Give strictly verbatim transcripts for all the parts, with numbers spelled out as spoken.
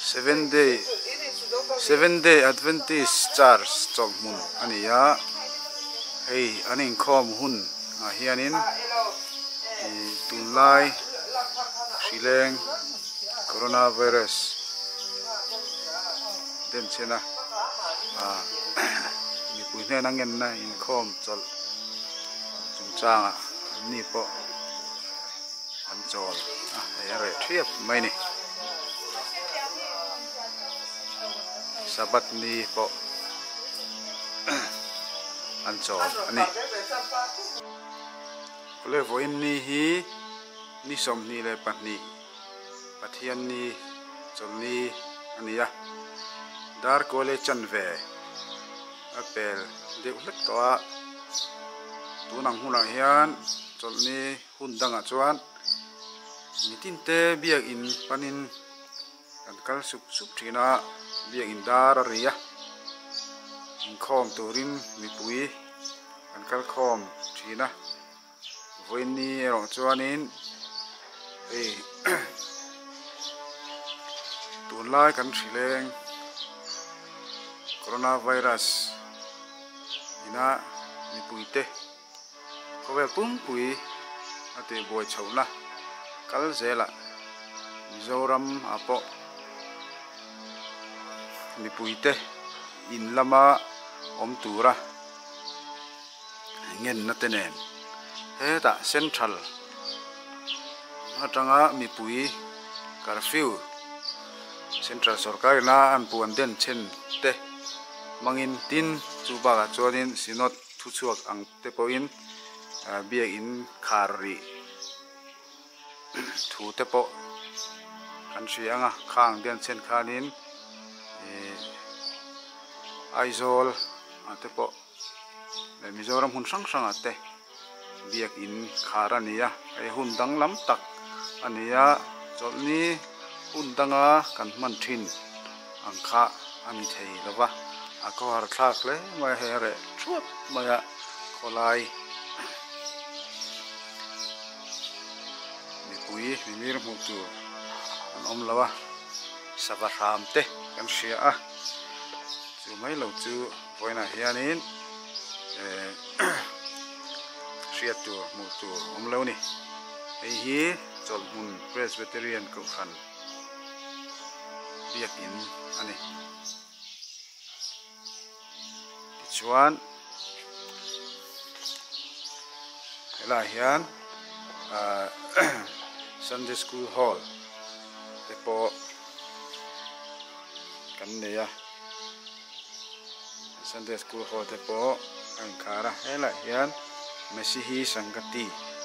seven day seven day Adventist Church chom mun ania hei aning khom hun a hianin tunlai sileng coronavirus den chena a mi puine nangen na in khom chol chungchanga ni po an chol a ere thiep mai ni sabat ni po an chol ani kole voin ni hi ni som ni le patni pathian ni chol ni ania dar kole chanve apel de ulet to a tunang huna hian chol ni hundanga chuan mitin te biak in panin kan kal sup sup thina biak in dar ria in khom turin mi pui kan kal khom thina voin ni ro chuanin ei tunlai kan thileng coronavirus ina mi pui te kowe pum pui ate boi chhouna kal zela Mizoram apo mi pui te in lama om tura ngen na tenen he ta central atanga mi pui curfew central sarkar na an puan den chen te mangin tin chuba ga chuanin sinot thu chuak ang te poin bia in khari thu te po kan sianga khang den chen khanin aizol ate po le Mizoram hun sang sang ate biak in kharania ai hundang lam tak ania cholni hundanga kan man thin angkha ani thei lawa ako har thak le mai here thup maya kholai mi pui mi mir mu tu an om lawa sabaram te kan sia a chu mai lo chu voina hianin e sia tu mu tu om lo ni ei hi chol mun Presbyterian ko khan biak in ani chuan hela hian Sunday School Hall te po kan neya Sunday School Hall te po ang khara hela hian Masihi Sangati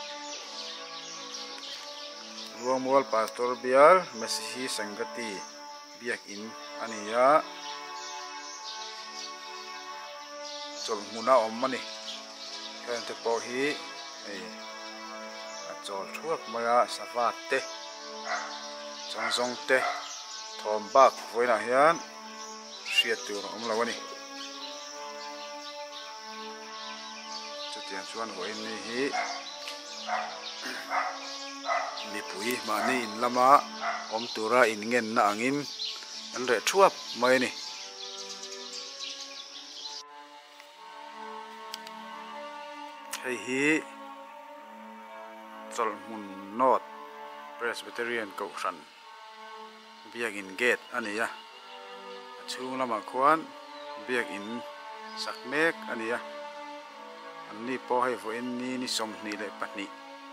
Ruangwal Pastor Biar Masihi Sangati biak in ania chol muna om mani kan te po hi ei a chol thuak maya savat te changsong te thom bak voina hian sia tur om lawani chutian chuan voin ni hi mi pui mani in lama om tura in ngen na angin an re thuap mai ni hei hi chol mun not Presbyterian ko ran biak in gate ania chung lama khuan biak in sakmek ania anni po hei vo in ni ni som ni le patni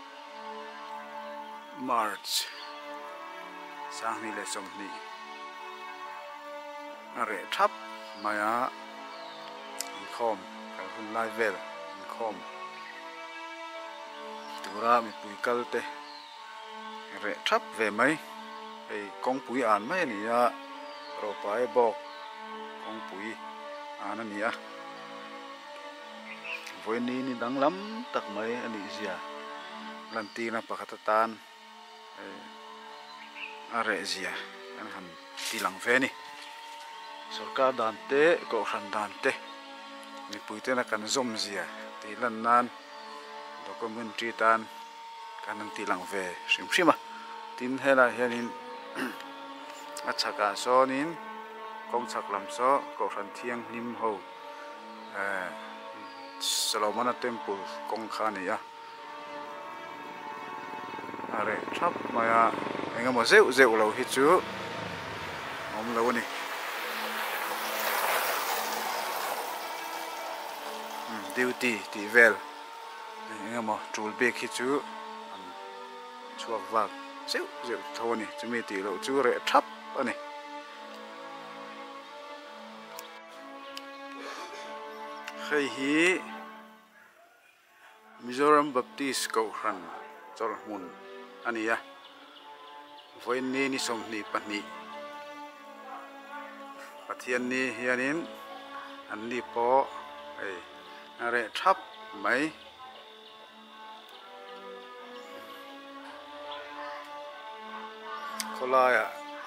March sang ni le som ni are thap maya in khom ka hun lai vel in khom tura mi pui kal te re thap ve mai ei kong pui an mai ni a ro pai bok kong pui an ani a voi ni ni dang lam tak mai ani zia lanti na pakatatan are zia an han tilang ve ni sarkar dan te ko ran dan te mi pui te na kan zom zia ti lan nan documentary tan kanan tilang ve sim sima tin hela hianin a chaka so nin kong chak lam so ko ran thiang nim ho Solomon Temple kong kha ni ya are thap maya enga mo zeu zeu lo hi chu om lo ni duty ti vel enga mo tul bek hi chu an chuak wak zeu zeu thoni chumi ti lo chu re thap ani khai hi Mizoram Baptist ko ran chor mun ania voin ni ni som ni pani pathian ni hianin an ni po ei are thap mai kolaya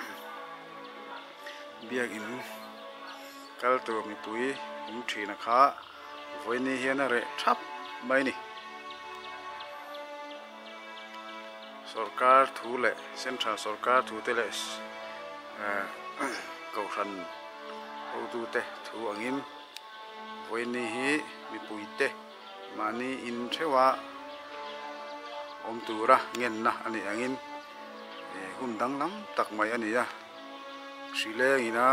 biak in kal tu mi pui um thina kha voin ni hian are thap mai ni Sarkar thu le central sarkar thu te le ko ran ho tu te thu angin voi ni hi mi pui te mani in thewa om tura ngen na ani angin hun dang lam tak mai ani ya sile ina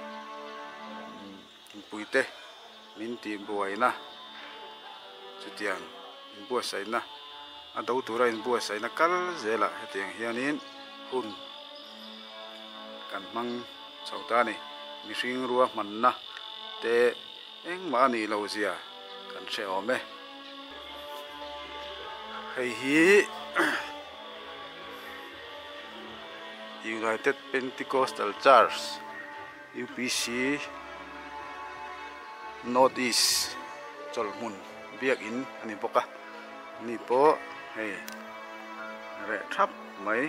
pui te min ti buai na chutiang in bu sai na a do tura in bu sai na kal zela hetiang hianin hun kan mang chauta ni mi ring ruwa man na te eng ma ni lo zia kan se ome hei hi United Pentecostal Church U P C North East Cholmun biak in ani boka ni po hei re thap mai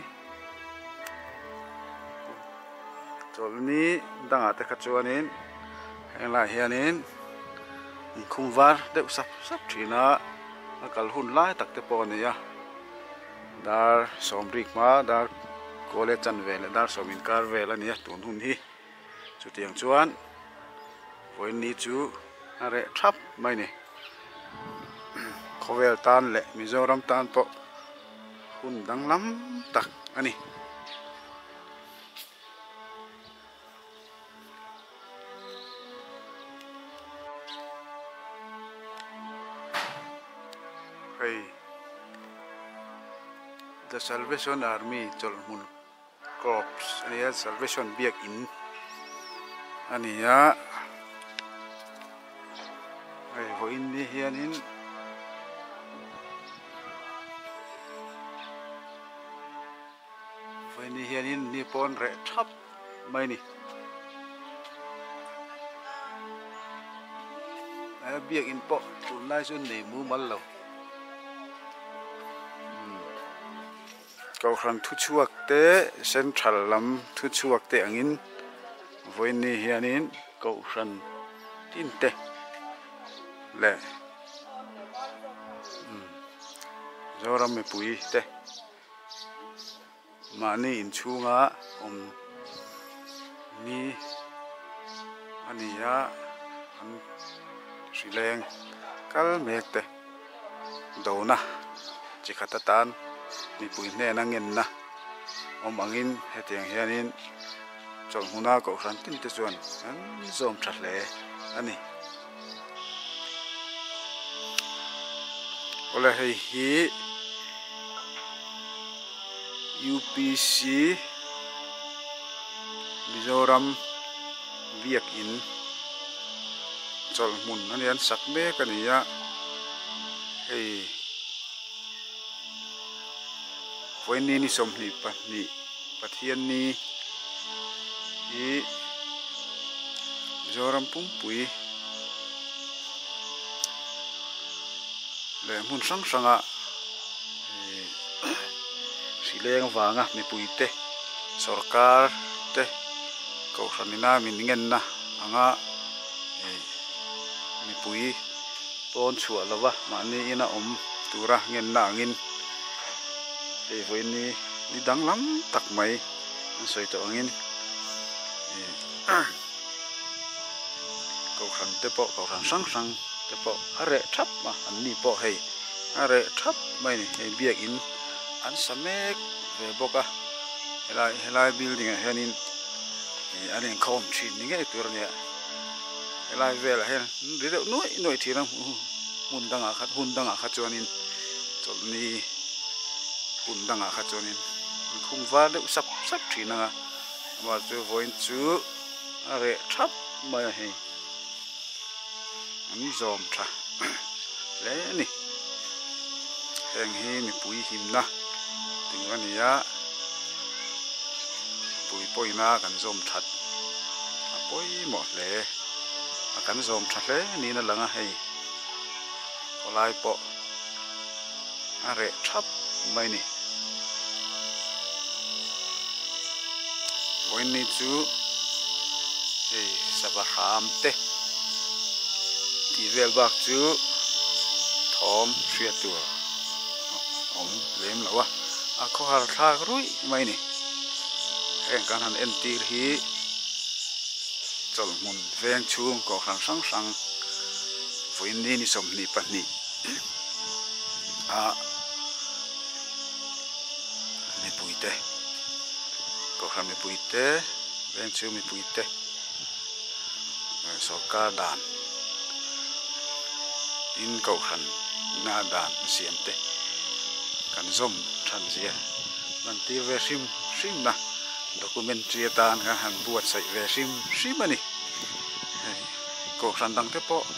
chol ni danga te khachuanin hengla hianin khungwar deuh sap sap thina akal hun lai takte po ni ya dar somrik ma dar kole chan vel dar somin kar vel ani tun hun hi chutiang chuan voin ni chu are thap mai ni khovel tan le Mizoram tan po hun dang lam tak ani hey the Salvation Army Cholmun Corps ani ya Salvation biak in ani ya hey voin ni hianin voin ni hianin ni pon re thap mai ni a biak in po tun lai sun nei mu mal lo ko ran thu chuak te central lam thu chuak te angin voin ni hianin ko ran tin te le zoram me pui te mani in chunga om ni ania an sileng kal mek te dona chikhata tan mi pui ne na ngen na om angin hetiang hianin chol huna ko ran tin te chuan an zom thatle ani ola hei hi U P C Mizoram biak in chol mun ani an sak me kania hei voin ni ni som ni pa ni pathian ni hi Mizoram pumpui le mun sang sanga sileng wanga mi pui te sarkar te ko sanina min ngen na anga mi pui pon chua lawa mani ina om tura ngen na angin e voin ni ni dang lam tak mai soi to angin cầu khăn tế bộ cầu khăn sáng sáng tế bộ hare thấp mà anh đi bộ hay hare thấp mấy này hay biếc in anh samek về bốc à lại lại building à hiện anh em không chỉ những cái tour này lại về là hiện đi đâu nuôi nuôi thì nó hun đang à khát hun đang à khát cho nên cho nên hun đang à khát cho nên không vào được sắp sắp thì nó mà cho voi chú hare thấp mấy hay anh zoom cha lấy nè hàng hi mi bụi hiểm na từng anh ya bụi bụi na cần zoom chặt bụi một lệ cần zoom chặt lệ ni na lăng hay có lại bộ à rẻ thấp mấy nè với ni chú hey sabaham te thì về bạc chú thom xuyên tua ông lem là wa à có hàng thang rui mấy nè em cần hàng em tì hi chọn một ven chuông có hàng sáng sáng với ni ni sôm ni bát ni à mi bụi tê có hàng mi bụi tê ven chuông mi bụi tê số cá đàn in cầu khăn na đàn xiêm tê cần zoom thành gì mình ti về sim sim na documentary tan cái hàng buat sai về sim sim này cầu khăn đăng thế po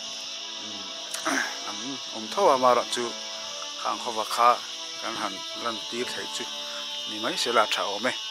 anh ông thâu mà rồi chú hàng kho và kha cái hàng lần ti thấy chú ni mấy sẽ là chảo mẹ